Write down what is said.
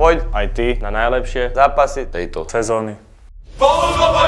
Poď aj ty na najlepšie zápasy tejto sezóny. Poľko